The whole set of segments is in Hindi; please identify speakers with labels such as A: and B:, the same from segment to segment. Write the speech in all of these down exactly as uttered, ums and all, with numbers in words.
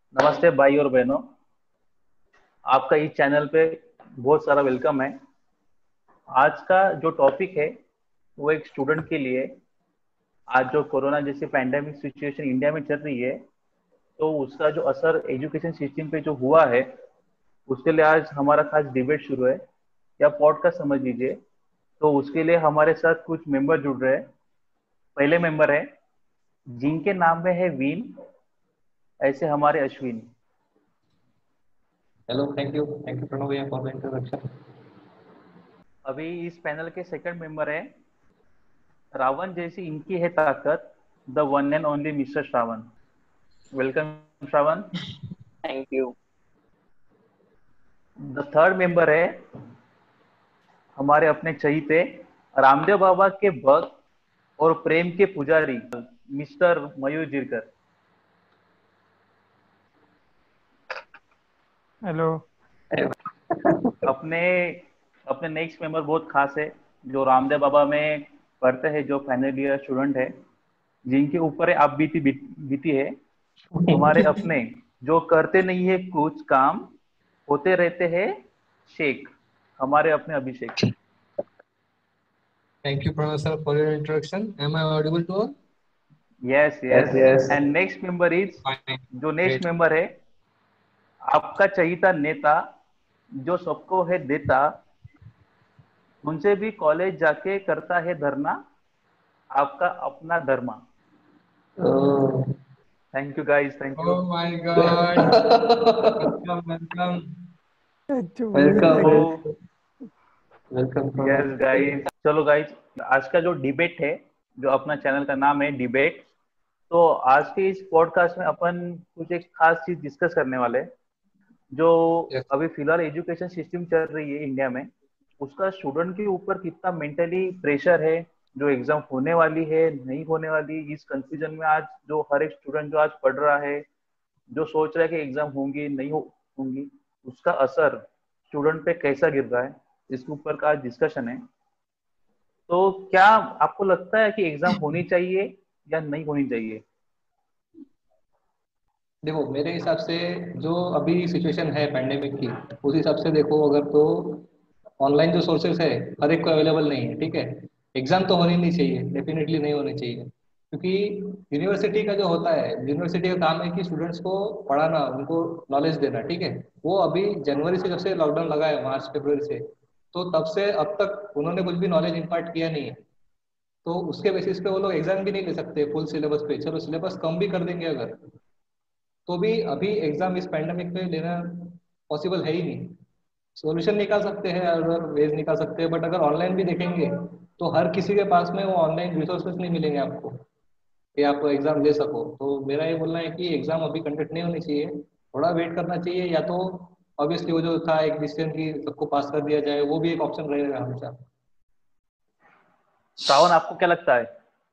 A: नमस्ते भाई और बहनों, आपका इस चैनल पे बहुत सारा वेलकम है। आज का जो टॉपिक है वो एक स्टूडेंट के लिए, आज जो कोरोना जैसी पैंडेमिक सिचुएशन इंडिया में चल रही है, तो उसका जो असर एजुकेशन सिस्टम पे जो हुआ है, उसके लिए आज हमारा खास डिबेट शुरू है या पॉडकास्ट समझ लीजिए। तो उसके लिए हमारे साथ कुछ मेंबर जुड़ रहे हैं। पहले मेंबर है जिनके नाम में है वीन, ऐसे हमारे Ashwin.
B: Hello, thank you thank you Pranav भैया फॉर द इंट्रोडक्शन।
A: अभी इस पैनल के सेकंड मेंबर है रावण जैसी इनकी है ताकत, the one and only mister Shravan. Welcome Shravan.
C: Thank you.
A: The third member है हमारे अपने चहीते रामदेव बाबा के भक्त और प्रेम के पुजारी, मिस्टर मयूर जिरकर।
D: हेलो।
A: अपने अपने नेक्स्ट मेंबर बहुत खास है, जो रामदेव बाबा में पढ़ते हैं, जो फाइनल ईयर स्टूडेंट है, जिनके ऊपर आप बीती बीती है। हमारे अपने जो करते नहीं है कुछ काम, होते रहते हैं शेख, हमारे अपने Abhishek.
B: Thank you Pranav sir for your introduction. Am I audible to all?
A: Yes
B: yes
A: yes.
B: Yes.
A: And next member is,
B: fine.
A: जो नेक्स्ट
B: ग्रेट।
A: मेंबर है आपका चहीता नेता, जो सबको है देता, उनसे भी कॉलेज जाके करता है धरना, आपका अपना Dharma. Thank you guys, thank you.
B: Oh my god. Welcome welcome
A: तो
B: welcome welcome
A: yes
B: Pranav.
A: Guys, चलो गाइस, आज का जो डिबेट है, जो अपना चैनल का नाम है डिबेट, तो आज के इस पॉडकास्ट में अपन कुछ एक खास चीज डिस्कस करने वाले हैं। जो
B: यस।
A: अभी फिलहाल एजुकेशन सिस्टम चल रही है इंडिया में, उसका स्टूडेंट के ऊपर कितना मेंटली प्रेशर है, जो एग्जाम होने वाली है नहीं होने वाली, इस कंफ्यूजन में आज जो हर एक स्टूडेंट जो आज पढ़ रहा है, जो सोच रहा है कि एग्जाम होंगी नहीं हो, होंगी, उसका असर स्टूडेंट पे कैसा गिर रहा है, इसके ऊपर का आज डिस्कशन है। तो क्या आपको लगता है कि एग्जाम होनी चाहिए या नहीं होनी चाहिए?
B: देखो, मेरे हिसाब से जो अभी सिचुएशन है पैंडेमिक की, उस हिसाब से देखो अगर, तो ऑनलाइन जो सोर्सेस है हर एक को अवेलेबल नहीं है। ठीक है, एग्जाम तो होनी नहीं चाहिए, डेफिनेटली नहीं होनी चाहिए, क्योंकि यूनिवर्सिटी का जो होता है, यूनिवर्सिटी का काम है कि स्टूडेंट्स को पढ़ाना, उनको नॉलेज देना। ठीक है, वो अभी जनवरी से, जब से लॉकडाउन लगा है, मार्च फरवरी से, तो तब से अब तक उन्होंने कुछ भी नॉलेज इम्पार्ट किया नहीं है। तो उसके बेसिस पे वो लोग एग्जाम भी नहीं ले सकते फुल सिलेबस पे। चलो सिलेबस कम भी कर देंगे अगर, तो भी अभी एग्जाम इस पैंडेमिक में लेना पॉसिबल है ही नहीं। सॉल्यूशन निकाल सकते हैं, अगर वेज निकाल सकते हैं, बट अगर ऑनलाइन भी देखेंगे तो हर किसी के पास में वो ऑनलाइन रिसोर्सेज नहीं मिलेंगे आपको कि आप एग्जाम दे सको। तो मेरा ये बोलना है कि एग्जाम अभी कंडक्ट नहीं होनी चाहिए, थोड़ा वेट करना चाहिए, या तो ऑब्वियसली वो जो था एक डिसीजन की सबको पास कर दिया जाए, वो भी एक ऑप्शन रहेगा हमेशा।
A: श्रावण, आपको क्या लगता है?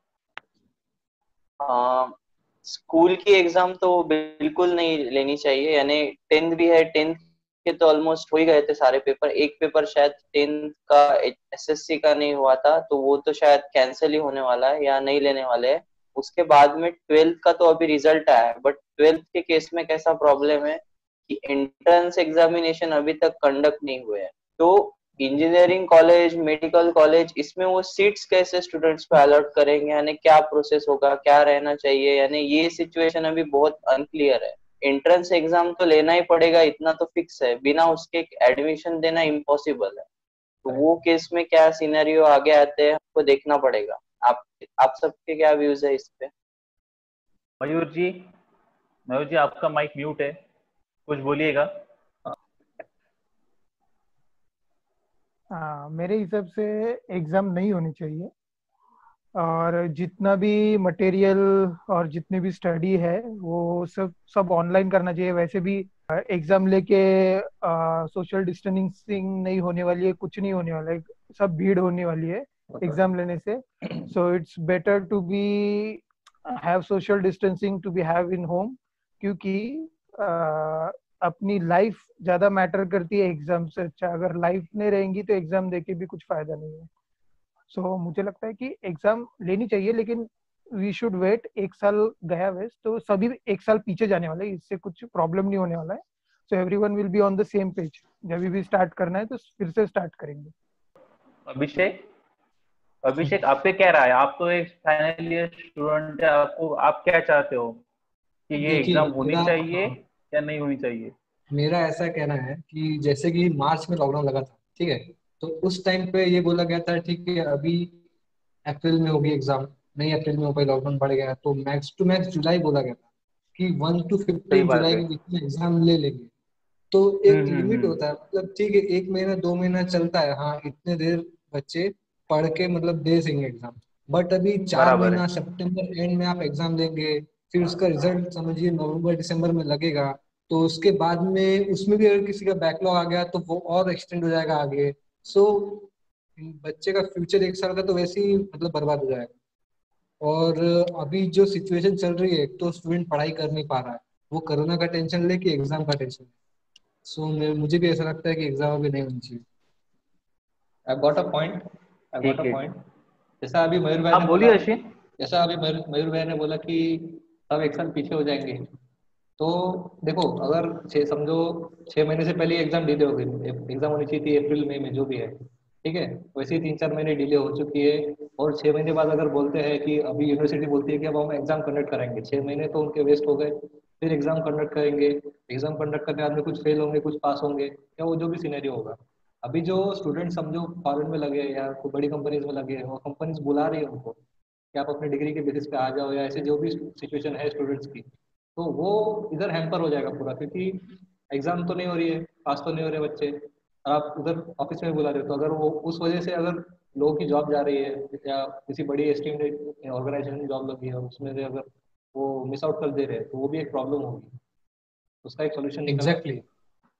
C: आ, स्कूल की एग्जाम तो बिल्कुल नहीं लेनी चाहिए। यानी टेंथ भी है, टेंथ के तो ऑलमोस्ट हो ही गए थे सारे पेपर। एक पेपर शायद टेंथ का एसएससी का नहीं हुआ था, तो वो तो शायद कैंसिल ही होने वाला है या नहीं लेने वाले हैं। उसके बाद में ट्वेल्थ का तो अभी रिजल्ट आया है, बट ट्वेल्थ के केस में कैसा प्रॉब्लम है कि एंट्रेंस एग्जामिनेशन अभी तक कंडक्ट नहीं हुए हैं। तो इंजीनियरिंग कॉलेज, मेडिकल कॉलेज, इसमें वो सीट्स कैसे स्टूडेंट्स को अलॉट करेंगे, यानी क्या प्रोसेस होगा, क्या रहना चाहिए, यानी ये सिचुएशन अभी बहुत अनक्लियर है। एंट्रेंस एग्जाम तो लेना ही पड़ेगा, इतना तो फिक्स है, बिना उसके एडमिशन देना इम्पॉसिबल है। तो वो केस में क्या सिनेरियो आगे आते हैं हमको देखना पड़ेगा। आप आप सबके क्या व्यूज है इस पे?
A: मयूर जी, मयूर जी आपका माइक म्यूट है, कुछ बोलिएगा।
D: हाँ, मेरे हिसाब से एग्जाम नहीं होनी चाहिए। और जितना भी मटेरियल और जितनी भी स्टडी है वो सब सब ऑनलाइन करना चाहिए। वैसे भी एग्जाम लेके सोशल डिस्टेंसिंग नहीं होने वाली है, कुछ नहीं होने वाला है, सब भीड़ होने वाली है एग्जाम लेने से। So it's better to be have social distancing to be have in home, क्योंकि अ, अपनी लाइफ ज्यादा मैटर करती है एग्जाम से। अच्छा, अगर लाइफ नहीं रहेंगी तो एग्जाम देके भी कुछ फायदा नहीं है। सो so, मुझे लगता है कि एग्जाम लेनी चाहिए, लेकिन वी शुड वेट, एक साल गया वेस्ट तो सभी एक साल पीछे जाने वाले हैं, इससे कुछ प्रॉब्लम नहीं होने वाला है। So everyone will be on the same page. जब भी स्टार्ट करना है तो फिर से स्टार्ट करेंगे।
A: अभिषेक, अभिषेक आप पे क्या राय है? आप तो एक फाइनल ईयर स्टूडेंट है, आपको आप क्या चाहते हो कि ये
E: देखिए
A: एग्जाम होनी
E: मेरा
A: चाहिए
E: हाँ,
A: या नहीं होनी चाहिए?
E: मेरा ऐसा कहना है कि जैसे कि मार्च में लॉकडाउन लगा था, ठीक है, तो उस टाइम पे ये बोला गया था ठीक है अभी अप्रैल में होगी एग्जाम, नहीं अप्रैल में हो पाई, लॉकडाउन बढ़ गया, तो मैक्स टू मैक्स जुलाई बोला गया था कि वन टू
A: सही
E: फिफ्टीन
A: बात
E: जुलाई
A: है।
E: के बीच में एग्जाम ले लेंगे। तो
A: हम्म
E: एक
A: हम्म
E: लिमिट
A: हम्म।
E: होता है, मतलब ठीक है एक महीना दो महीना चलता है, हाँ इतने देर बच्चे पढ़ के मतलब दे सकेंगे एग्जाम। बट अभी चार
A: बराबर है।
E: महीना सितंबर एंड में आप एग्जाम देंगे, फिर उसका रिजल्ट समझिए नवंबर दिसंबर में लगेगा, तो उसके बाद में उसमें भी अगर किसी का बैकलॉग आ गया तो वो और एक्सटेंड हो जाएगा आगे। सो बच्चे का फ्यूचर एक साल का तो वैसे ही मतलब बर्बाद हो जाएगा। और अभी जो सिचुएशन चल रही है, एक तो स्टूडेंट पढ़ाई कर नहीं पा रहा है, वो कोरोना का टेंशन लेके एग्जाम का टेंशन। सो मुझे भी ऐसा लगता है कि एग्जाम अभी नहीं होनी चाहिए।
B: I got a point, I got
A: ठीक
B: अ
A: है।
B: पॉइंट। जैसा अभी मयूर भाई
A: हाँ
B: ने बोला,
A: बोलिए अश्विन।
B: जैसा अभी मयूर मयूर भाई ने बोला कि सब एक साल पीछे हो जाएंगे, तो देखो अगर छः समझो छः महीने से पहले एग्जाम डिले हो गई, एग्जाम होनी चाहिए थी अप्रैल मई में जो भी है, ठीक है, वैसे ही तीन चार महीने डिले हो चुकी है, और छः महीने बाद अगर बोलते हैं कि अभी यूनिवर्सिटी बोलती है कि अब हम एग्जाम कंडक्ट करेंगे, छः महीने तो उनके वेस्ट हो गए, फिर एग्जाम कंडक्ट करेंगे, एग्जाम कंडक्ट करने बाद में कुछ फेल होंगे कुछ पास होंगे, या वो जो भी सिनेरियो होगा। अभी जो स्टूडेंट समझो फॉरेन में लगे या कोई बड़ी कंपनीज में लगे, और कंपनीज बुला रही है उनको कि आप अपने डिग्री के बेसिस पे आ जाओ, या ऐसे जो भी सिचुएशन है स्टूडेंट्स की, तो वो इधर हैम्पर हो जाएगा पूरा, क्योंकि एग्जाम तो नहीं हो रही है, पास तो नहीं हो रहे बच्चे, और आप उधर ऑफिस में बुला रहे हो, तो अगर वो उस वजह से अगर लोगों की जॉब जा रही है, या किसी बड़ी एस्टीम्ड ऑर्गेनाइजेशन में जॉब लगी है और उसमें से अगर वो मिस आउट कर दे रहे हैं, तो वो भी एक प्रॉब्लम होगी, उसका एक सोल्यूशन निकलना
E: एग्जैक्टली
B: चाहिए।
E: exactly.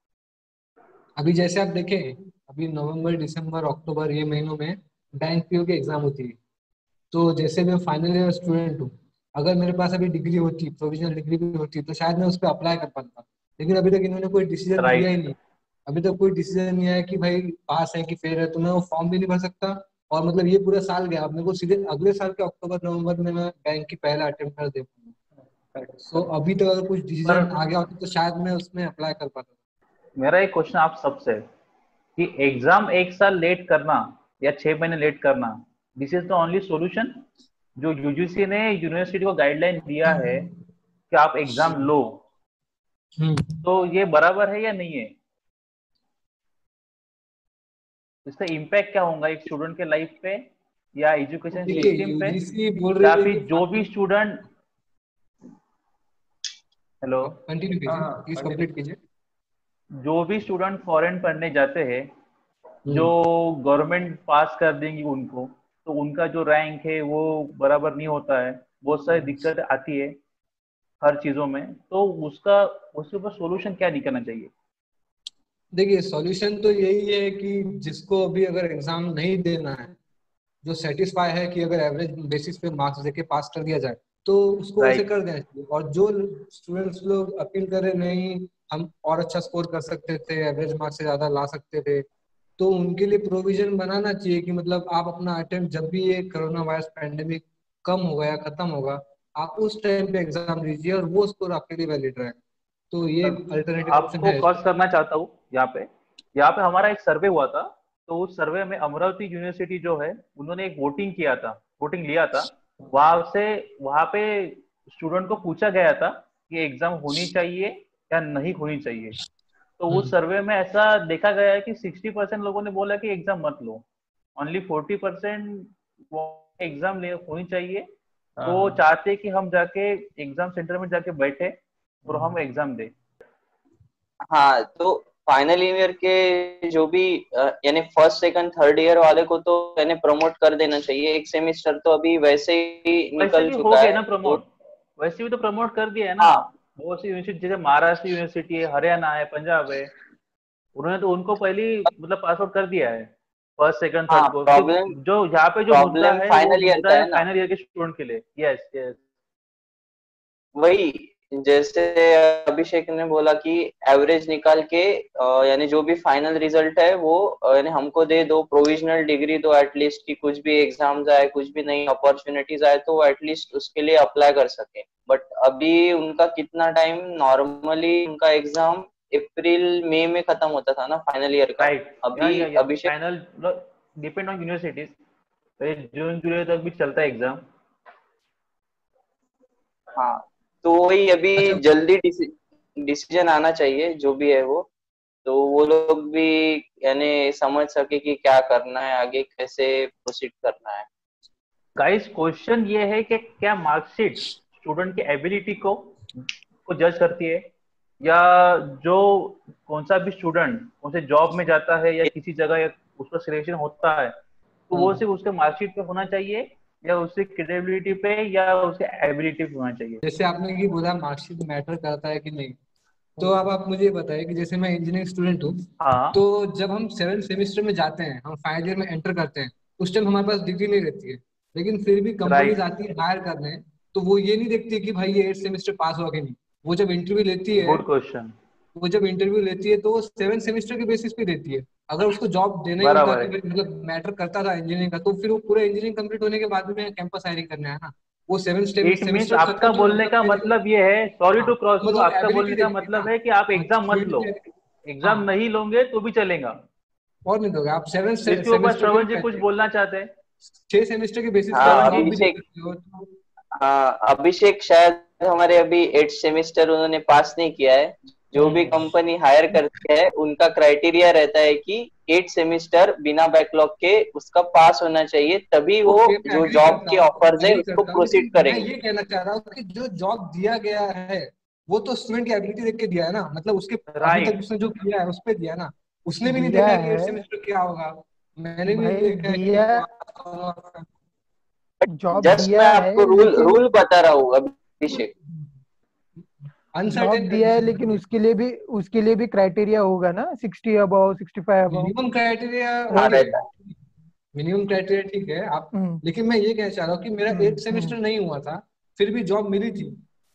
E: अभी जैसे आप देखें, अभी नवंबर दिसंबर अक्टूबर ये महीनों में बैंक पीओ की एग्जाम होती है। तो जैसे मैं फाइनल ईयर स्टूडेंट हूँ, अगर मेरे पास अभी डिग्री होती, प्रोविजनल डिग्री भी होती, तो शायद मैं उस पर अप्लाई कर पाता। लेकिन अभी तक इन्होंने कोई डिसीजन दिया ही
A: राइट।
E: नहीं। अभी तक कोई डिसीजन नहीं आया कि भाई पास है कि फेल है, तो मैं वो फॉर्म भी नहीं भर सकता। और मतलब ये पूरा साल गया, अब मेरे को सीधे अगले साल के अक्टूबर नवंबर में मैं बैंक की पहला अटेम्प्ट कर दे पाऊंगा।
B: Correct
E: so
B: correct.
E: अभी तक अगर कुछ
A: पर
E: डिसीजन आ गया होता तो शायद मैं उसमें अप्लाई कर पाता।
A: मेरा एक क्वेश्चन आप सबसे है कि एग्जाम एक साल लेट करना या छह महीने लेट करना, this is the only solution? जो यूजीसी ने यूनिवर्सिटी को गाइडलाइन दिया है कि आप एग्जाम लो,
E: हम्म।
A: तो ये बराबर है या नहीं है? इसका इम्पैक्ट क्या होगा एक स्टूडेंट के लाइफ पे या
E: तो
A: एजुकेशन
E: देखिए
A: सिस्टम पे?
E: यूजीसी बोल
A: या
E: रही है कि
A: फिर जो भी
E: फाइनल।
A: स्टूडेंट, हेलो,
E: कंटिन्यू
B: हाँ
E: कीजिए,
B: हाँ
E: प्लीज
B: कंटिन्यू।
E: कंप्लीट कीजिए।
A: जो भी स्टूडेंट फॉरेन पढ़ने जाते हैं, जो
E: हम्म।
A: गवर्नमेंट पास कर देंगी उनको, तो उनका जो रैंक है वो बराबर नहीं होता है, बहुत सारी दिक्कत आती है हर चीजों में, तो उसका उसके ऊपर सोल्यूशन क्या निकलना चाहिए?
E: देखिए सॉल्यूशन तो यही है कि जिसको अभी अगर एग्जाम नहीं देना है, जो सेटिस्फाई है कि अगर एवरेज बेसिस पे मार्क्स देके पास कर दिया जाए, तो उसको वैसे
A: राइट।
E: कर देना चाहिए। और जो स्टूडेंट्स लोग अपील कर रहे नहीं हम और अच्छा स्कोर कर सकते थे, एवरेज मार्क्स से ज्यादा ला सकते थे, तो उनके लिए प्रोविजन बनाना चाहिए कि मतलब आप अपना अटेम्प्ट जब भी ये कोरोना वायरस पैंडेमिक कम होगा या खत्म होगा, आप उस टाइम पे एग्जाम दीजिए और वो स्कोर आपके लिए वैलिड रहेगा। तो ये
A: सर,
E: एक अल्टरनेटिव ऑप्शन
A: आपको
E: है
A: क्रॉस
E: इसमें।
A: करना चाहता हूँ यहाँ पे। यहाँ पे हमारा एक सर्वे हुआ था, तो उस सर्वे में अमरावती यूनिवर्सिटी जो है उन्होंने एक वोटिंग किया था, वोटिंग लिया था। वहां से वहां पे स्टूडेंट को पूछा गया था कि एग्जाम होनी चाहिए या नहीं होनी चाहिए। तो उस
E: हम्म।
A: सर्वे में ऐसा देखा गया है कि सिक्सटी परसेंट लोगों ने बोला कि एग्जाम मत लो, ओनली फोर्टी परसेंट एग्जाम ले होनी चाहिए।
B: हाँ
A: वो
B: हाँ।
A: चाहते हैं कि हम जाके एग्जाम सेंटर में जाके बैठे और हम एग्जाम दें।
C: हाँ, तो फाइनल ईयर के जो भी अ, यानी फर्स्ट सेकंड थर्ड ईयर वाले को तो यानी प्रमोट कर देना चाहिए, एक सेमेस्टर तो अभी वैसे ही
A: वैसे
C: निकल
A: भी हो
C: चुका
A: गया
C: है
A: ना
C: तो।
A: प्रमोट, वैसे भी तो प्रमोट कर दिया है ना।
C: हाँ
A: बहुत सी यूनिवर्सिटी जैसे महाराष्ट्र यूनिवर्सिटी है, हरियाणा है, पंजाब है, उन्होंने तो उनको पहले ही मतलब पास आउट कर दिया है फर्स्ट सेकंड
C: हाँ,
A: थर्ड को। सिर्फ
C: प्रॉब्लम
A: जो यहाँ पे जो मुद्दा
C: प्रॉब्लम
A: है वो
C: फाइनल ईयर
A: मुद्दा
C: का
A: है
C: है ना।
A: फाइनल ईयर के स्टूडेंट के लिए। Yes yes.
C: वही जैसे अभिषेक ने बोला कि एवरेज निकाल के अ, यानी जो भी फाइनल रिजल्ट है वो अ, यानी हमको दे दो, प्रोविजनल डिग्री दो एटलीस्ट, कि कुछ भी एग्जाम्स आए, कुछ भी नई अपॉर्चुनिटीज आए तो वो एटलीस्ट उसके लिए अप्लाई कर सके। बट अभी उनका कितना टाइम, नॉर्मली उनका एग्जाम अप्रैल मई में खत्म होता था ना फाइनल ईयर का।
A: राइट, या
C: अभी
A: या या
C: Abhishek,
A: final depend on universities, जून जुलाई तक भी चलता है एग्जाम।
C: हाँ, तो वही अभी
E: अच्छा,
C: जल्दी डिसीजन आना चाहिए जो भी है वो, तो वो लोग भी यानी समझ सके कि क्या करना है आगे, कैसे प्रोसीड करना है।
A: गाइस क्वेश्चन ये है कि क्या मार्कशीट स्टूडेंट की एबिलिटी को को जज करती है, या जो कौन सा भी स्टूडेंट कौन से जॉब में जाता है या किसी जगह या उसका सिलेक्शन होता है तो वो सिर्फ उसके मार्कशीट पे होना चाहिए, या उसकी क्रेडिबिलिटी पे या उसके एबिलिटी पे होना चाहिए?
E: जैसे आपने कि बोला मार्कशीट मैटर करता है कि नहीं, तो अब आप मुझे बताइए कि जैसे मैं इंजीनियरिंग स्टूडेंट हूँ,
A: हाँ,
E: तो जब हम सेवन सेमेस्टर में जाते हैं, हम फाइनल ईयर में एंटर करते हैं, उस टाइम हमारे पास डिग्री नहीं रहती है, लेकिन फिर भी कंपनीज
A: राइट,
E: आती है हायर करने, तो वो ये नहीं देखती कि भाई ये एट सेमेस्टर पास हुआ कि नहीं। वो जब इंटरव्यू लेती है
A: गुड क्वेश्चन,
E: वो जब इंटरव्यू लेती है तो वो सेवन सेमेस्टर के बेसिस पे देती है। अगर उसको जॉब देना ही होता
A: बराबर
E: कि
A: है।
E: भाई मतलब मैटर करता था इंजीनियरिंग का, तो फिर वो पूरा इंजीनियरिंग कंप्लीट होने के बाद में कैंपस हायरिंग करना है ना। वो सेवन
A: इट मीन्स
E: सेमेस्टर खत्म
A: आपका
E: होने का
A: बोलने
E: मतलब
A: का
E: ये नहीं।
A: मतलब ये है, सॉरी
E: हाँ,
A: टू क्रॉस यू,
E: मतलब
A: आपका
E: एबिलिटी
A: बोलने का
E: देखती है
A: मतलब
E: ना।
A: है कि आप
E: हाँ,
A: एग्जाम मत
E: स्टूडेंट
A: लो,
E: की ability-
A: एग्जाम
E: हाँ,
A: नहीं लोगे तो भी चलेगा।
E: और नहीं दोगे आप सेवन
A: इसके ऊपर
E: सेमेस्टर के
A: श्रवण
E: भी
A: जी कुछ
E: पैसे,
A: बोलना चाहते हैं?
E: छह सेमेस्टर के बेसिस पे
C: हाँ
E: आप
A: श्रवण जी।
E: जॉब भी नहीं
C: अभिषेक,
E: करते हो तो।
C: हाँ अभिषेक शायद हमारे अभी एट सेमेस्टर उन्होंने पास नहीं किया है। जो भी कंपनी हायर करती है उनका क्राइटेरिया रहता है कि एट सेमेस्टर बिना बैकलॉग के उसका पास होना चाहिए, तभी वो
E: ओके, मैं
C: जो
E: एग्री
C: जॉब
E: करता
C: के
E: हूँ,
C: ऑफर्स है
E: एग्री
C: उसको
E: करता हूँ,
C: प्रोसीड
E: लेकिन मैं
C: करेंगे।
E: ये कहना चाह रहा हूँ कि जो जॉब दिया गया है वो तो स्टूडेंट की एबिलिटी देख के दिया है ना। मतलब उसके अभी तक
A: राइट,
E: उसने जो किया है उस पे दिया ना। उसने भी नहीं
D: दिया
E: देखा कि एट
D: है
E: सेमेस्टर क्या होगा। मैंने भी नहीं
D: भाई,
E: देखा है कि
D: दिया,
E: पास
D: जॉब
C: जस्ट मैं
D: दिया
C: आपको
D: है
C: रूल
D: लेकिन
C: रूल बता रहा हूँ अभिषेक।
E: अनसर्टेन
D: जॉब दिया है
E: कंडीशन
D: लेकिन
E: में।
D: उसके लिए भी उसके लिए भी क्राइटेरिया होगा ना, sixty above, sixty five above.
E: Minimum criteria
C: हाँ
E: ओके,
C: रहता है।
E: मिनिमम क्राइटेरिया ठीक है आप,
D: हम्म,
E: लेकिन मैं ये कहना चाह रहा हूँ कि मेरा
D: हम्म,
E: एट
D: हम्म।
E: सेमेस्टर नहीं हुआ था, फिर भी जॉब मिली थी।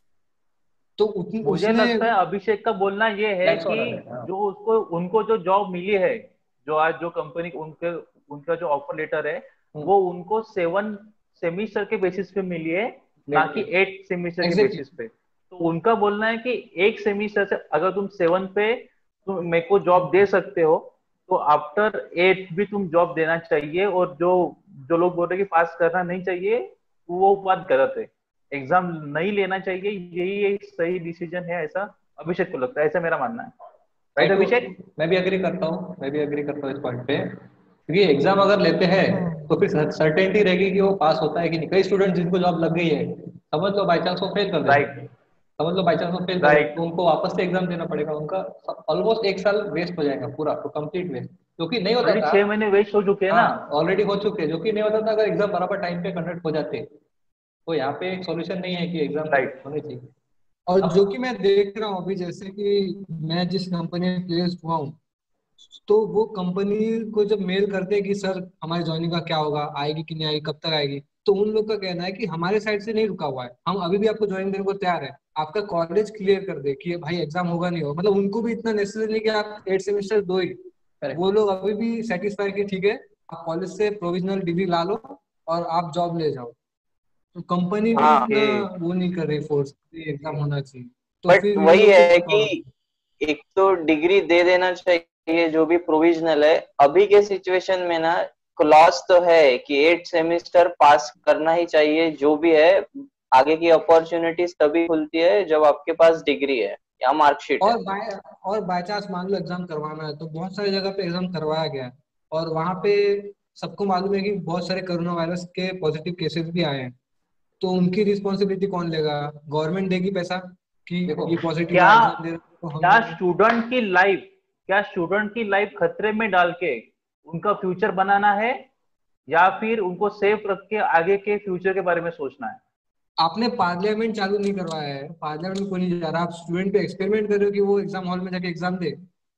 E: तो उतनी
A: मुझे
E: उसने
A: लगता है अभिषेक का बोलना ये है
B: दैट्स
A: कि
B: व्हाट आई हाँ
A: जो उसको उनको जो जॉब मिली है, जो आज जो कंपनी उनके उनका जो ऑफर लेटर है वो उनको सेवन सेमिस्टर के बेसिस पे मिली है, ना कि एट सेमिस्टर के
E: एग्जैक्टली।
A: बेसिस पे। तो उनका बोलना है कि एक सेमिस्टर से अगर तुम सेवन पे तुम मेरे को जॉब दे सकते हो तो आफ्टर एट भी तुम जॉब देना चाहिए, और जो जो लोग बोल रहे हैं कि पास करना नहीं चाहिए वो बात गलत है, एग्जाम नहीं लेना चाहिए, यही एक सही डिसीजन है, ऐसा अभिषेक को लगता है, ऐसा मेरा मानना है।
B: मैं
A: राइट
B: तो
A: अभिषेक?
B: मैं भी एग्री करता हूँ मैं भी एग्री करता हूँ इस पॉइंट पे, क्योंकि एग्जाम अगर लेते हैं
D: हम्म,
B: तो फिर सर्टेनिटी रहेगी कि वो पास होता है कि नहीं। कई स्टूडेंट जिनको जॉब लग गई है, समझ लो बाई चांस वो फेल कर देते हैं,
A: राइट,
B: समझ लो बाई चांस वो फेल कर देते हैं,
A: राइट।
B: तो उनको वापस से एग्जाम देना पड़ेगा, उनका ऑलमोस्ट एक साल वेस्ट हो जाएगा पूरा, तो कंप्लीट वेस्ट, जो कि नहीं होता
A: ऑलरेडी
B: था।
A: छह महीने वेस्ट हो चुके हैं
B: हाँ
A: ना।
B: ऑलरेडी हो चुके हैं, जो कि नहीं होता था अगर एग्जाम बराबर टाइम पे कंडक्ट हो जाते। तो यहाँ पे एक सॉल्यूशन नहीं है कि एग्जाम
A: राइट,
B: होने चाहिए।
E: और जो
B: अब
E: कि मैं देख रहा हूँ अभी, जैसे कि मैं जिस कंपनी में प्लेस्ड हुआ हूँ, तो वो कंपनी को जब मेल करते हैं कि सर हमारी ज्वाइनिंग का क्या होगा, आएगी कि नहीं आएगी, कब तक आएगी, तो उन लोग का कहना है कि हमारे साइड से नहीं रुका हुआ है, हम अभी भी आपको ज्वाइन देने को तैयार है, आपका कॉलेज क्लियर कर दे कि भाई एग्जाम होगा नहीं होगा। मतलब उनको भी इतना नेसेसरी नहीं कि आप एट सेमेस्टर दो ही। वो
B: करेक्ट।
E: लोग अभी भी सेटिस्फाई कि ठीक है आप कॉलेज से प्रोविजनल डिग्री ला लो और आप जॉब ले जाओ। तो कंपनी भी
C: हाँ
E: इतना
A: ओके।
E: वो नहीं कर रही फोर्स, एग्जाम होना चाहिए। तो
C: बट
E: फिर ये
C: वही
E: लोग को
C: है
E: भी
C: कि
E: प्रॉब्लम।
C: एक तो डिग्री दे देना चाहिए जो भी प्रोविजनल है। अभी के सिचुएशन में ना क्लॉज तो है कि एट सेमेस्टर पास करना ही चाहिए, जो भी है आगे की अपॉर्चुनिटीज तभी खुलती है जब आपके पास डिग्री है या मार्कशीट है।
E: और बाय और बाय चांस मान लो एग्जाम करवाना है, तो बहुत सारी जगह पे एग्जाम करवाया गया है, और वहां पे सबको मालूम है कि बहुत सारे कोरोना वायरस के पॉजिटिव केसेस भी आए हैं। तो उनकी रिस्पॉन्सिबिलिटी कौन लेगा? गवर्नमेंट देगी पैसा कि
B: देखो
E: ये पॉजिटिव
A: क्या
E: आया एग्जाम दे रहा है, तो हम
A: क्या
E: देंगे।
A: स्टूडेंट की लाइफ क्या स्टूडेंट की लाइफ खतरे में डाल के उनका फ्यूचर बनाना है, या फिर उनको सेफ रख के आगे के फ्यूचर के बारे में सोचना है?
E: आपने पार्लियामेंट चालू नहीं करवाया है, पार्लियामेंट में कोई नहीं जा रहा, आप स्टूडेंट पे एक्सपेरिमेंट कर रहे हो कि वो एग्जाम हॉल में जाके एग्जाम दे।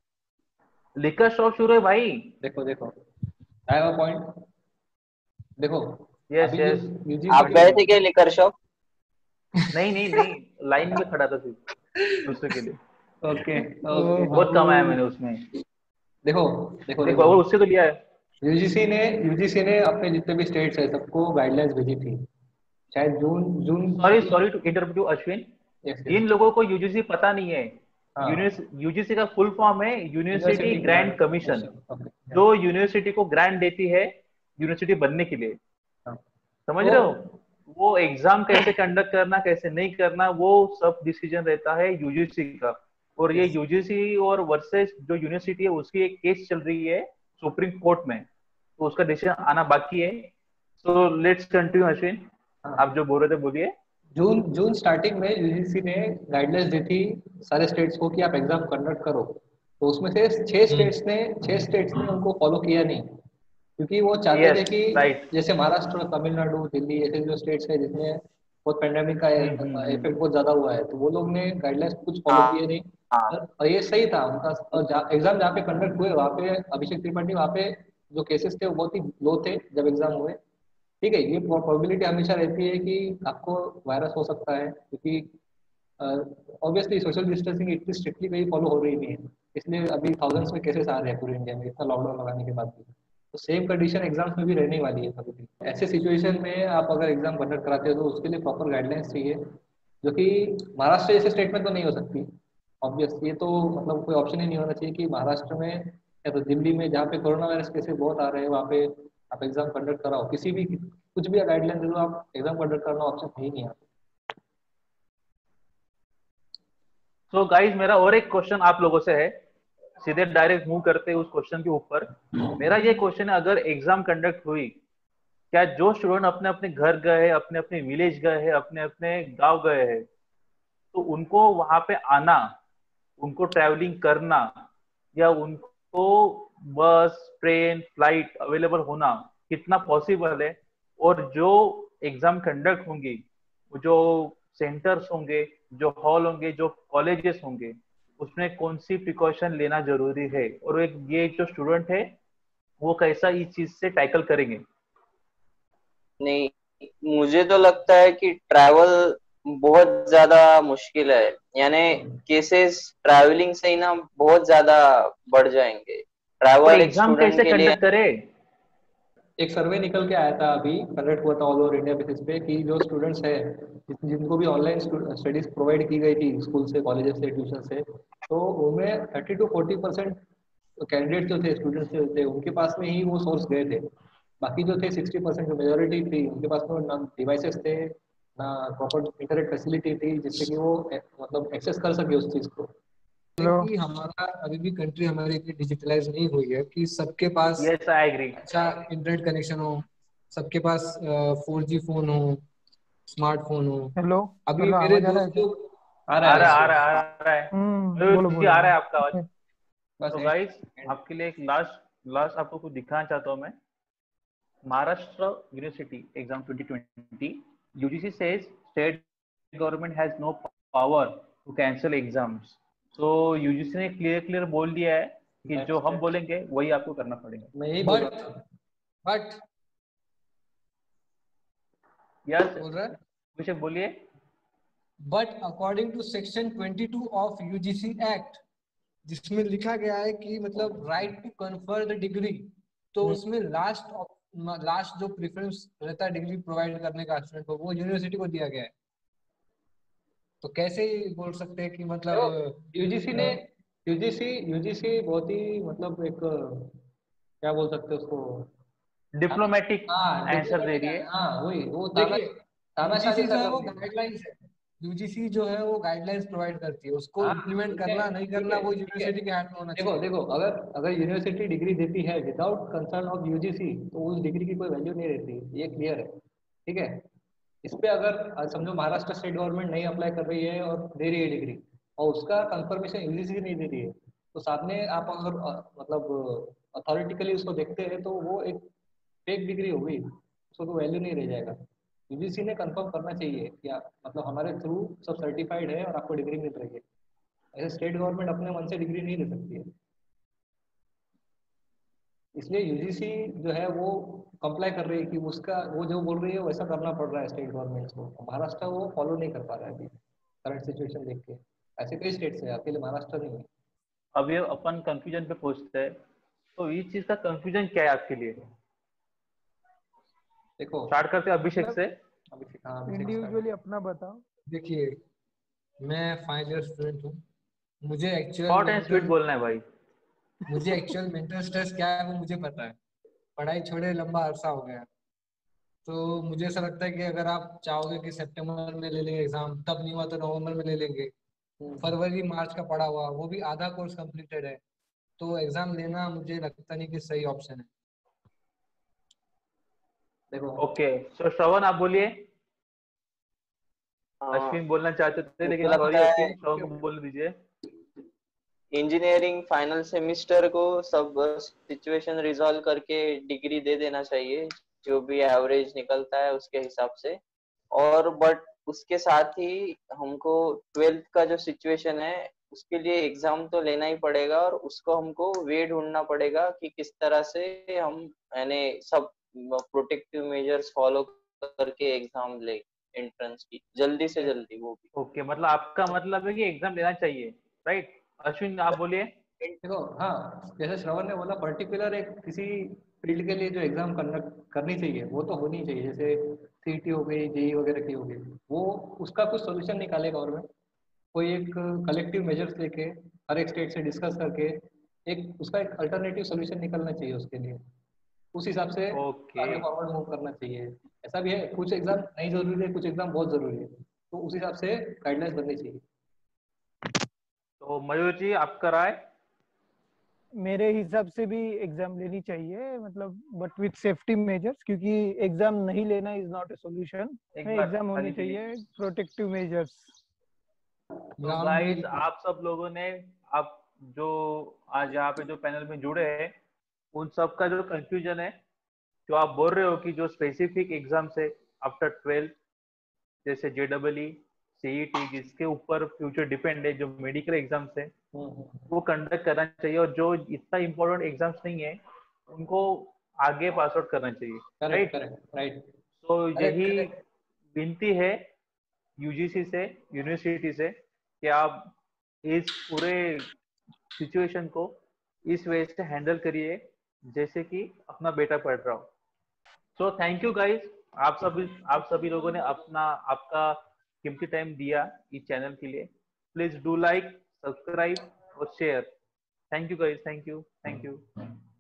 A: लिकर शॉप शुरू है भाई।
B: देखो देखो आई हैव अ पॉइंट। देखो
A: यस,
B: अभी जो
A: यस।
B: यूजी
C: आप
B: बॉडी
C: गए
B: है,
C: थे क्या लिकर शॉप?
A: नहीं नहीं नहीं, लाइन में खड़ा था सिर्फ दूसरे के लिए।
B: Okay
E: oh
B: okay.
A: बहुत कम आया
E: भाई
A: मैंने उसमें।
B: देखो देखो
A: देख
B: देखो
A: बाबू, उससे तो लिया है।
B: यूजीसी ने यूजीसी ने अपने जितने भी स्टेट्स है सबको गाइडलाइंस भेजी थी, शायद जून जून
A: सॉरी
B: अभी।
A: Sorry to interrupt you Ashwin,
B: yes yes.
A: जिन लोगों को यूजीसी पता नहीं है,
B: हाँ
A: यूजीसी का फुल फॉर्म है university
B: university
A: grant
B: grant
A: commission,
B: commission. Okay.
A: जो यूनिवर्सिटी को ग्रांट देती है यूनिवर्सिटी बनने के लिए।
B: हाँ
A: समझ
B: तो
A: रहे हो? वो एग्जाम कैसे कंडक्ट करना कैसे नहीं करना वो सब डिसीजन रहता है यूजीसी का। और ये
B: यस
A: यूजीसी और वर्सेस जो यूनिवर्सिटी है उसकी एक केस चल रही है सुप्रीम कोर्ट में, तो उसका डिसीजन आना बाकी है। सो लेट्स कंटिन्यू अश्विन,
B: हाँ।
A: आप जो बोल रहे थे बोलिए।
B: जून जून स्टार्टिंग में यूजीसी ने गाइडलाइंस दी थी सारे स्टेट्स को कि आप एग्जाम कंडक्ट करो, तो उसमें से छह
E: हम्म
B: स्टेट्स ने छह स्टेट्स ने उनको फॉलो किया नहीं, क्योंकि वो चाहते थे
A: यस
B: कि
A: राइट।
B: जैसे महाराष्ट्र, तमिलनाडु, दिल्ली ऐसे जो स्टेट्स है जिसमें बहुत पेंडेमिक का
A: हम्म हम्म हम्म।
B: इफेक्ट बहुत ज्यादा हुआ है, तो वो लोग ने गाइडलाइंस कुछ फॉलो किए
C: हाँ
B: नहीं।
C: हाँ।
B: और और ये सही था उनका। और एग्जाम जहाँ पे कंडक्ट हुए वहाँ पे अभिषेक त्रिपाठी, वहाँ पे जो केसेस थे वो बहुत ही लो थे जब एग्जाम हुए। ठीक है, ये प्रोबेबिलिटी हमेशा रहती है कि आपको वायरस हो सकता है, क्योंकि ऑब्वियसली सोशल डिस्टेंसिंग इतनी स्ट्रिक्टली कहीं फॉलो हो रही नहीं है, इसलिए अभी थाउजेंड्स में केसेस आ रहे हैं पूरे इंडिया में इतना लॉकडाउन लगाने के बाद भी। तो सेम कंडीशन एग्जाम्स में भी रहने वाली है कभी भी। ऐसे सिचुएशन में आप अगर एग्जाम कंडक्ट कराते हो तो उसके लिए प्रॉपर गाइडलाइंस चाहिए, जो कि महाराष्ट्र जैसे स्टेट में तो नहीं हो सकती ऑब्वियस। ये तो मतलब कोई ऑप्शन ही नहीं होना चाहिए कि महाराष्ट्र में या तो दिल्ली में जहाँ पे कोरोना वायरस केसेस बहुत आ रहे हैं वहाँ पे आप एग्जाम कंडक्ट कराओ, किसी भी कुछ भी गाइडलाइन दे दो, आप एग्जाम कंडक्ट करना ऑप्शन है ही नहीं है।
A: सो गाइस मेरा और एक क्वेश्चन आप लोगों से है, सीधे डायरेक्ट मूव करते हैं उस क्वेश्चन के ऊपर। मेरा ये क्वेश्चन है, अगर एग्जाम कंडक्ट हुई, क्या जो स्टूडेंट अपने अपने घर गए, अपने अपने विलेज गए हैं, अपने अपने गांव गए हैं, तो उनको वहां पे आना, उनको ट्रैवलिंग करना, या उनको बस ट्रेन फ्लाइट अवेलेबल होना कितना पॉसिबल है? और जो एग्जाम कंडक्ट होंगी, जो सेंटर्स होंगे, जो हॉल होंगे, जो कॉलेजेस होंगे, उसमें कौन सी प्रिकॉशन लेना जरूरी है? और एक ये जो स्टूडेंट है वो कैसा इस चीज से टैकल करेंगे?
C: नहीं, मुझे तो लगता है कि ट्रैवल बहुत ज्यादा मुश्किल है, यानी केसेस ट्रैवलिंग से ही ना बहुत ज्यादा बढ़ जाएंगे।
A: तो
C: ट्रैवल एक
A: एग्जाम
C: स्टूडेंट
A: कैसे
C: के लिए।
A: कंडक्ट करे?
B: एक सर्वे निकल के आया था अभी, कंडक्ट हुआ था ऑल ओवर इंडिया बेसिस पे, कि जो स्टूडेंट्स है जिन- जिनको भी ऑनलाइन स्टडीज प्रोवाइड की गई थी स्कूल से, कॉलेज से, ट्यूशन से, तो उनमें thirty two forty percent candidate जो थे, स्टूडेंट्स जो थे, उनके पास में ही वो सोर्स गए थे। बाकी जो थे सिक्सटी परसेंट जो मेजोरिटी थी उनके पास में ना डिवाइसेस थे, ना प्रॉपर इंटरनेट फैसिलिटी थी जिससे कि वो ए, मतलब एक्सेस कर सके उस चीज़ को।
E: है
D: हेलो।
E: कि हमारा अभी भी कंट्री हमारी इतनी डिजिटलाइज नहीं हुई है कि सबके पास
A: यस आई एग्री।
E: अच्छा इंटरनेट कनेक्शन हो, सबके पास फोर जी फोन हो, स्मार्टफोन हो।
D: हेलो।
E: अभी
D: हेलो,
E: मेरे
D: आवाज आ रहा है
E: दोस्त
D: क्या?
E: जो
B: आ रहा
A: आ
B: है
A: रहा
B: इससे।
A: आ रहा आ रहा है।
D: हम्म बोलो
A: मुझे
D: बोलो
A: आ रहा
D: बोलो।
A: है आपका आवाज।
B: बस
A: तो
B: एक
A: गाइस
B: सेकंड।
A: आपके लिए एक लास्ट लास्ट आपको कुछ दिखाना चाहता हूं मैं। Maharashtra university exam twenty twenty, UGC says state government has no power to cancel exams. तो यूजीसी ने क्लियर क्लियर बोल दिया है कि जो
B: दैट्स
A: हम
B: दैट्स
A: बोलेंगे वही आपको करना पड़ेगा।
B: मैं यही बोल
E: बट
B: रहा था।
E: बट
A: यस
E: बोल रहा है,
A: अभिषेक बोलिए।
E: But according to section twenty two of UGC act, जिसमें लिखा गया है कि मतलब right to confer the degree, तो उसमें लास्ट लास्ट जो प्रेफरेंस रहता है डिग्री प्रोवाइड करने का स्टूडेंट को, वो यूनिवर्सिटी को दिया गया है। तो कैसे बोल सकते हैं कि
B: देखो
E: मतलब
B: यूजीसी ने
E: अ,
B: यूजीसी यूजीसी बहुत ही मतलब एक क्या बोल सकते हैं उसको।
A: डिप्लोमेटिक
B: हाँ
A: आंसर दे
B: डिप्लोमेटिक
A: रही
B: है,
A: है।
B: हाँ वही वो ताना
E: देखिए,
B: तानाशाही
E: यूजीसी
B: सा
E: जो है
B: कर
E: वो
B: रही है।
E: गाइडलाइंस है, यूजीसी जो है वो गाइडलाइंस प्रोवाइड करती है, उसको
B: हाँ
E: इम्प्लीमेंट
B: ठीक है
E: करना नहीं
B: ठीक
E: करना
B: है
E: वो
B: ठीक है।
E: यूनिवर्सिटी के हाथ में होना
B: देखो
E: चाहिए।
B: देखो अगर अगर यूनिवर्सिटी डिग्री देती है विदाउट कंसर्न ऑफ यूजीसी, तो उस डिग्री की कोई वैल्यू नहीं रहती, ये क्लियर है। ठीक है, इस पे अगर अ, समझो महाराष्ट्र स्टेट गवर्नमेंट नहीं अप्लाई कर रही है और दे रही है डिग्री, और उसका कंफर्मेशन यूजीसी नहीं दे रही है, तो सामने आप अगर अ, मतलब अथॉरिटिकली उसको देखते हैं तो वो एक फेक डिग्री हो गई, उसको तो वैल्यू नहीं रह जाएगा। यूजीसी ने कंफर्म करना चाहिए कि आप मतलब हमारे थ्रू सब सर्टिफाइड है और आपको डिग्री मिल रही है। ऐसे स्टेट गवर्नमेंट अपने मन से डिग्री नहीं दे सकती है। इसलिए यूजीसी जो है वो कंप्लाई कर रही है कि उसका वो जो बोल रही है वैसा करना पड़ रहा है स्टेट गवर्नमेंट को। महाराष्ट्र वो फॉलो नहीं कर पा रहा है अभी करंट सिचुएशन देख के। ऐसे कई स्टेट्स है, अकेले महाराष्ट्र नहीं है।
A: अब ये अपन कंफ्यूजन पे पहुंचते हैं, तो इस चीज का कंफ्यूजन क्या है आपके लिए?
B: देखो
A: स्टार्ट करते हैं अभिषेक से।
B: अभिषेक, हाँ अभिषेक
D: इंडिविजुअली अपना बताओ।
E: देखिए, मैं फाइनल ईयर स्टूडेंट हूँ। मुझे actual
A: short and sweet
E: mental
A: बोलना है भाई।
E: मुझे एक्चुअल मेंटल स्ट्रेस क्या है वो मुझे पता है। पढ़ाई छोड़े लंबा अरसा हो गया। तो मुझे ऐसा लगता है कि अगर आप चाहोगे कि सितंबर में ले लेंगे एग्जाम, तब नहीं हुआ तो नवंबर में ले लेंगे।
B: स्टार्ट।
E: फरवरी मार्च का पड़ा हुआ, वो भी आधा कोर्स कंप्लीटेड है। तो एग्जाम लेना मुझे लगता नहीं कि सही ऑप्शन है।
B: देखो
A: ओके, सो श्रवण आप बोलिए।
C: हाँ,
A: अश्विन बोलना चाहते थे
C: मुझे
A: लेकिन सॉरी
C: लगता है
A: अश्विन, श्रवण को बोलने दीजिए।
C: इंजीनियरिंग फाइनल सेमिस्टर को सब सिचुएशन रिजॉल्व करके डिग्री दे देना चाहिए, जो भी एवरेज निकलता है उसके हिसाब से। और बट उसके साथ ही हमको ट्वेल्थ का जो सिचुएशन है उसके लिए एग्जाम तो लेना ही पड़ेगा, और उसको हमको वे ढूंढना पड़ेगा कि किस तरह से हम यानी सब प्रोटेक्टिव मेजर्स फॉलो करके एग्जाम ले, एंट्रेंस की जल्दी से जल्दी वो भी।
A: ओके, मतलब आपका मतलब है कि एग्जाम लेना चाहिए, राइट? अश्विन आप बोलिए।
B: देखो, हाँ जैसे श्रवण ने बोला पर्टिकुलर एक किसी फील्ड के लिए जो एग्जाम कंडक्ट करनी चाहिए वो तो होनी चाहिए, जैसे सीईटी हो गई, जेई वगैरह की हो गई, वो उसका कुछ सोल्यूशन निकाले गवर्नमेंट। कोई एक कलेक्टिव मेजर्स लेके हर एक स्टेट से डिस्कस करके एक उसका एक अल्टरनेटिव सोल्यूशन निकलना चाहिए उसके लिए। उस हिसाब से
A: ओके,
B: आगे फॉरवर्ड मूव करना चाहिए। ऐसा भी है कुछ एग्जाम नहीं जरूरी है, कुछ एग्जाम बहुत जरूरी है, तो उस हिसाब से गाइडलाइंस बननी चाहिए।
A: तो मयूर जी आपका राय?
D: मेरे हिसाब से भी एग्जाम लेनी चाहिए, मतलब बट विथ सेफ्टी मेजर्स, क्योंकि एग्जाम नहीं लेना इज नॉट ए सॉल्यूशन।
A: एक बार
D: एग्जाम होनी
A: खाली के लिए।
D: चाहिए प्रोटेक्टिव मेजर्स।
A: तो
E: ग्राउंड
A: गाइस,
E: में
A: आप सब लोगों ने, आप जो आज यहाँ पे जो पैनल में जुड़े हैं, उन सब का जो कंफ्यूजन है, जो आप बोल रहे हो कि जो स्पेसिफिक एग्जाम्स है आफ्टर ट्वेल्थ, जैसे जे डबल ई, सीईटी, जिसके ऊपर फ्यूचर डिपेंड है, जो मेडिकल एग्जाम्स है वो कंडक्ट करना चाहिए, और जो इतना इम्पोर्टेंट एग्जाम्स नहीं है उनको आगे पास आउट करना चाहिए,
B: करेक्ट
A: राइट?
B: Correct right.
A: तो
E: करेक्ट
A: यही
E: करेक्ट
A: विनती है यूजीसी से, यूनिवर्सिटी से, कि आप इस पूरे सिचुएशन को इस वे से हैंडल करिए जैसे कि अपना बेटा पढ़ रहा हो। सो थैंक यू गाइस, आप सभी आप सभी लोगों ने अपना आपका कीमती टाइम दिया इस चैनल के लिए। प्लीज डू लाइक, सब्सक्राइब और share. Thank you guys, thank you, thank you.